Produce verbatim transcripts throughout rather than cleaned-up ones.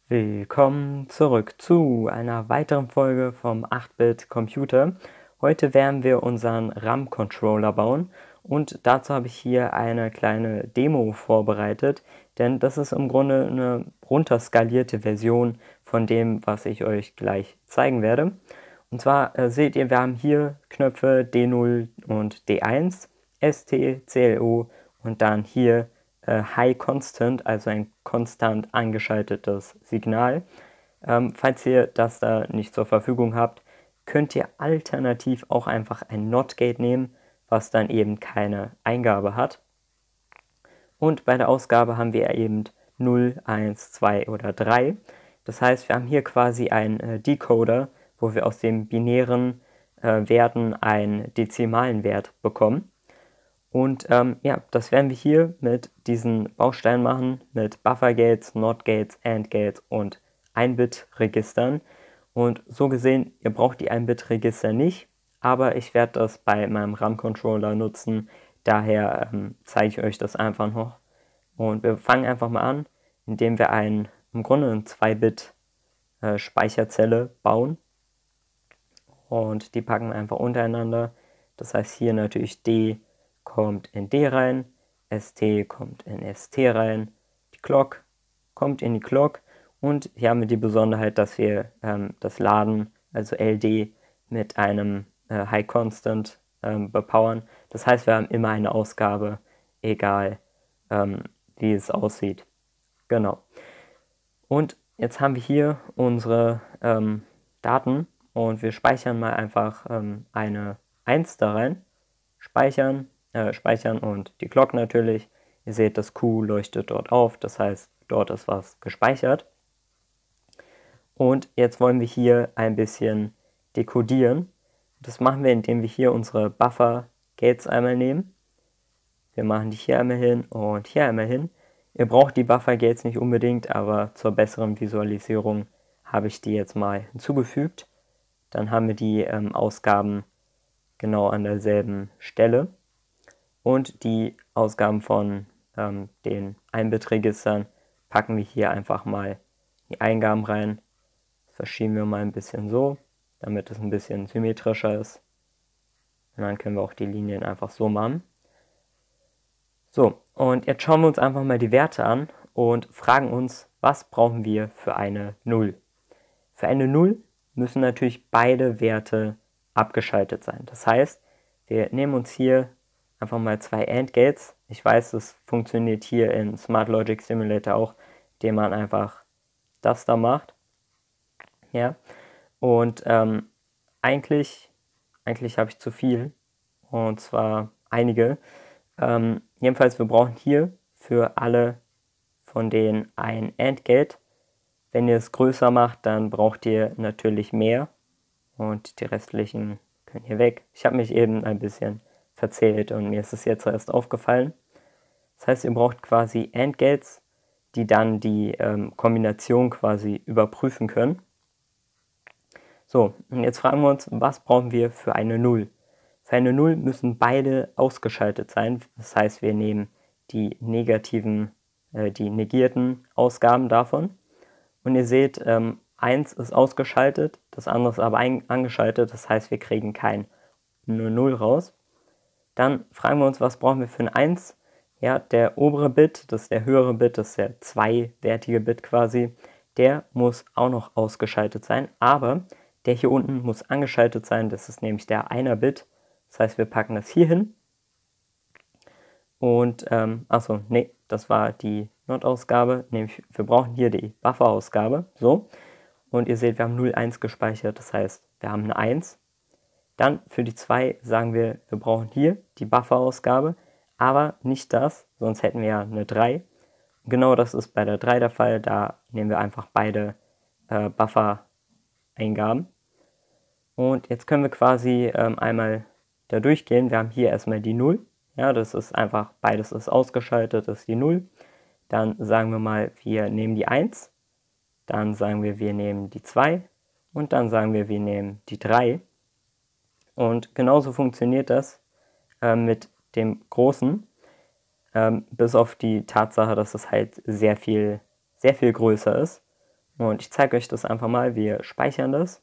Willkommen zurück zu einer weiteren Folge vom acht Bit Computer. Heute werden wir unseren RAM-Controller bauen und dazu habe ich hier eine kleine Demo vorbereitet, denn das ist im Grunde eine runterskalierte Version von dem, was ich euch gleich zeigen werde. Und zwar äh, seht ihr, wir haben hier Knöpfe D null und D eins, S T, C L O und dann hier High Constant, also ein konstant angeschaltetes Signal. Ähm, falls ihr das da nicht zur Verfügung habt, könnt ihr alternativ auch einfach ein Not Gate nehmen, was dann eben keine Eingabe hat. Und bei der Ausgabe haben wir eben null, eins, zwei oder drei. Das heißt, wir haben hier quasi einen äh, Decoder, wo wir aus den binären äh, Werten einen dezimalen Wert bekommen. Und ähm, ja, das werden wir hier mit diesen Bausteinen machen, mit Buffer Gates, Not Gates, AND Gates und ein Bit Registern. Und so gesehen, ihr braucht die ein Bit Register nicht, aber ich werde das bei meinem RAM-Controller nutzen. Daher ähm, zeige ich euch das einfach noch. Und wir fangen einfach mal an, indem wir ein, im Grunde eine zwei Bit äh, Speicherzelle bauen. Und die packen wir einfach untereinander. Das heißt hier natürlich D kommt in D rein, S T kommt in S T rein, die Clock kommt in die Clock und hier haben wir die Besonderheit, dass wir ähm, das Laden, also L D, mit einem äh, High Constant ähm, bepowern. Das heißt, wir haben immer eine Ausgabe, egal ähm, wie es aussieht. Genau. Und jetzt haben wir hier unsere ähm, Daten und wir speichern mal einfach ähm, eine eins da rein. Speichern, äh, speichern und die Clock natürlich. Ihr seht, das Q leuchtet dort auf, das heißt, dort ist was gespeichert. Und jetzt wollen wir hier ein bisschen dekodieren. Das machen wir, indem wir hier unsere Buffer Gates einmal nehmen. Wir machen die hier einmal hin und hier einmal hin. Ihr braucht die Buffer Gates nicht unbedingt, aber zur besseren Visualisierung habe ich die jetzt mal hinzugefügt. Dann haben wir die ähm, Ausgaben genau an derselben Stelle. Und die Ausgaben von ähm, den ein Bit Registern packen wir hier einfach mal die Eingaben rein. Das verschieben wir mal ein bisschen so, damit es ein bisschen symmetrischer ist. Und dann können wir auch die Linien einfach so machen. So, und jetzt schauen wir uns einfach mal die Werte an und fragen uns, was brauchen wir für eine null? Für eine null müssen natürlich beide Werte abgeschaltet sein. Das heißt, wir nehmen uns hier einfach mal zwei AND Gates. Ich weiß, das funktioniert hier in Smart Logic Simulator auch, indem man einfach das da macht. Ja, und ähm, eigentlich, eigentlich habe ich zu viel, und zwar einige. Ähm, jedenfalls, wir brauchen hier für alle von denen ein AND Gate. Wenn ihr es größer macht, dann braucht ihr natürlich mehr und die restlichen können hier weg. Ich habe mich eben ein bisschen verzählt und mir ist es jetzt erst aufgefallen. Das heißt, ihr braucht quasi AND Gates, die dann die ähm, Kombination quasi überprüfen können. So, und jetzt fragen wir uns, was brauchen wir für eine null? Für eine null müssen beide ausgeschaltet sein. Das heißt, wir nehmen die negativen, äh, die negierten Ausgaben davon. Und ihr seht, ähm, eins ist ausgeschaltet, das andere ist aber ein, angeschaltet. Das heißt, wir kriegen kein null raus. Dann fragen wir uns, was brauchen wir für ein eins? Ja, der obere Bit, das ist der höhere Bit, das ist der zweiwertige Bit quasi, der muss auch noch ausgeschaltet sein. Aber der hier unten muss angeschaltet sein, das ist nämlich der einer Bit. Das heißt, wir packen das hier hin. Und, ähm, achso, nee, das war die Not-Ausgabe. Nämlich, wir brauchen hier die Buffer-Ausgabe. So. Und ihr seht, wir haben null, eins gespeichert. Das heißt, wir haben eine eins. Dann für die zwei sagen wir, wir brauchen hier die Buffer-Ausgabe. Aber nicht das, sonst hätten wir ja eine drei. Genau das ist bei der drei der Fall. Da nehmen wir einfach beide äh, Buffer-Eingaben. Und jetzt können wir quasi ähm, einmal da durchgehen. Wir haben hier erstmal die null. Ja, das ist einfach, beides ist ausgeschaltet, das ist die null. Dann sagen wir mal, wir nehmen die eins. Dann sagen wir, wir nehmen die zwei. Und dann sagen wir, wir nehmen die drei. Und genauso funktioniert das äh, mit dem Großen. Ähm, bis auf die Tatsache, dass es halt sehr viel, sehr viel größer ist. Und ich zeige euch das einfach mal. Wir speichern das.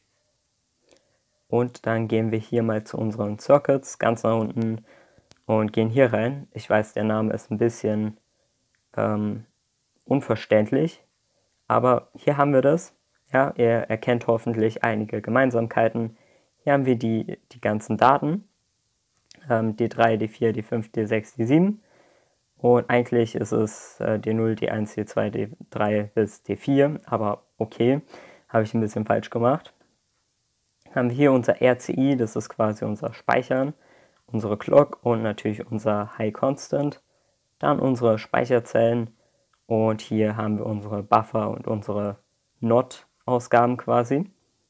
Und dann gehen wir hier mal zu unseren Circuits ganz nach unten und gehen hier rein. Ich weiß, der Name ist ein bisschen ähm, unverständlich, aber hier haben wir das. Ja, ihr erkennt hoffentlich einige Gemeinsamkeiten. Hier haben wir die, die ganzen Daten. Ähm, D drei, D vier, D fünf, D sechs, D sieben. Und eigentlich ist es äh, D null, D eins, D zwei, D drei bis D vier, aber okay, habe ich ein bisschen falsch gemacht. Haben wir hier unser R C I, das ist quasi unser Speichern, unsere Clock und natürlich unser High Constant. Dann unsere Speicherzellen und hier haben wir unsere Buffer und unsere N O T-Ausgaben quasi.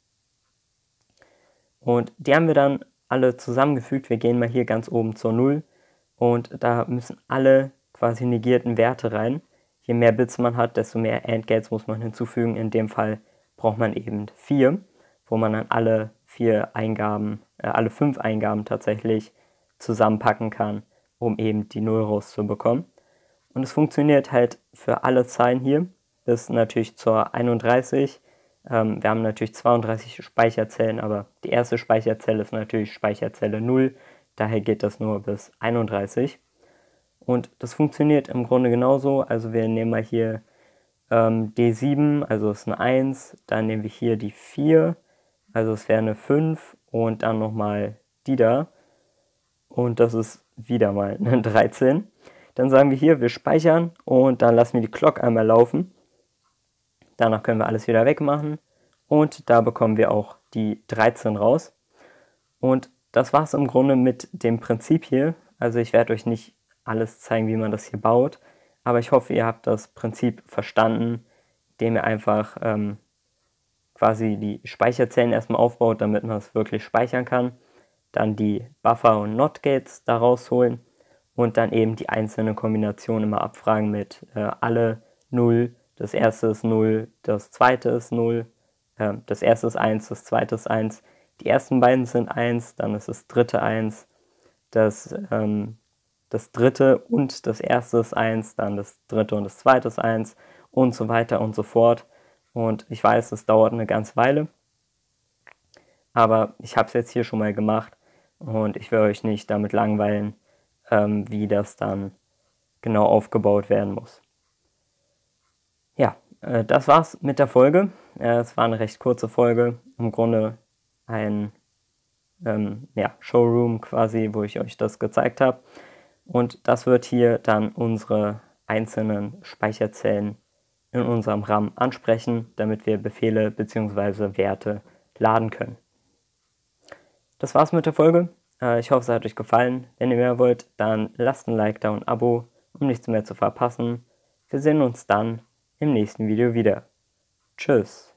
Und die haben wir dann alle zusammengefügt. Wir gehen mal hier ganz oben zur null und da müssen alle quasi negierten Werte rein. Je mehr Bits man hat, desto mehr AND-Gates muss man hinzufügen. In dem Fall braucht man eben vier, wo man dann alle vier Eingaben, äh, alle fünf Eingaben tatsächlich zusammenpacken kann, um eben die null rauszubekommen. Und es funktioniert halt für alle Zahlen hier bis natürlich zur einunddreißig. Ähm, wir haben natürlich zweiunddreißig Speicherzellen, aber die erste Speicherzelle ist natürlich Speicherzelle null. Daher geht das nur bis einunddreißig. Und das funktioniert im Grunde genauso. Also wir nehmen mal hier ähm, D sieben, also ist eine eins. Dann nehmen wir hier die vier, also es wäre eine fünf. Und dann nochmal die da. Und das ist wieder mal eine dreizehn. Dann sagen wir hier, wir speichern und dann lassen wir die Clock einmal laufen. Danach können wir alles wieder wegmachen und da bekommen wir auch die dreizehn raus. Und das war es im Grunde mit dem Prinzip hier. Also ich werde euch nicht alles zeigen, wie man das hier baut, aber ich hoffe, ihr habt das Prinzip verstanden, indem ihr einfach ähm, quasi die Speicherzellen erstmal aufbaut, damit man es wirklich speichern kann. Dann die Buffer und N O T-Gates da rausholen und dann eben die einzelne Kombination immer abfragen mit äh, alle null. Das erste ist null, das zweite ist null, äh, das erste ist eins, das zweite ist eins. Die ersten beiden sind eins, dann ist das dritte eins, das, ähm, das dritte und das erste ist eins, dann das dritte und das zweite ist eins und so weiter und so fort. Und ich weiß, es dauert eine ganze Weile, aber ich habe es jetzt hier schon mal gemacht und ich will euch nicht damit langweilen, ähm, wie das dann genau aufgebaut werden muss. Ja, äh, das war's mit der Folge. Äh, es war eine recht kurze Folge, im Grunde ein ähm, ja, Showroom quasi, wo ich euch das gezeigt habe. Und das wird hier dann unsere einzelnen Speicherzellen in unserem RAM ansprechen, damit wir Befehle bzw. Werte laden können. Das war's mit der Folge. Äh, ich hoffe, es hat euch gefallen. Wenn ihr mehr wollt, dann lasst ein Like da und ein Abo, um nichts mehr zu verpassen. Wir sehen uns dann im nächsten Video wieder. Tschüss.